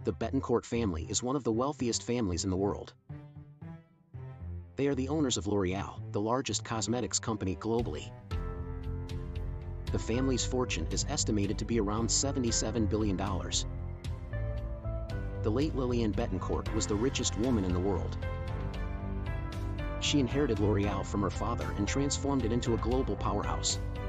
The Bettencourt family is one of the wealthiest families in the world. They are the owners of L'Oréal, the largest cosmetics company globally. The family's fortune is estimated to be around $77 billion. The late Lillian Bettencourt was the richest woman in the world. She inherited L'Oréal from her father and transformed it into a global powerhouse.